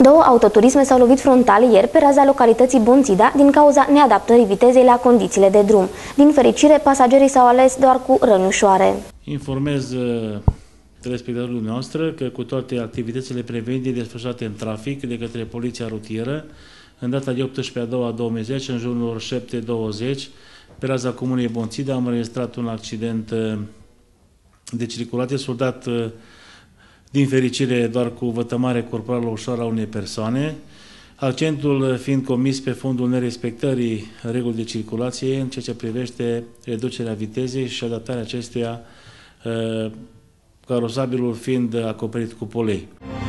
Două autoturisme s-au lovit frontal ieri pe raza localității Bonțida din cauza neadaptării vitezei la condițiile de drum. Din fericire, pasagerii s-au ales doar cu răni ușoare. Informez telespectatorii noastre că cu toate activitățile preventive desfășurate în trafic de către Poliția Rutieră, în data de 18/2/2010, în jurul oror 7:20, pe raza comunei Bonțida, am înregistrat un accident de circulație surdat din fericire doar cu vătămare corporală ușoară a unei persoane, accentul fiind comis pe fondul nerespectării regulii de circulație în ceea ce privește reducerea vitezei și adaptarea acestuia, carosabilul fiind acoperit cu polei.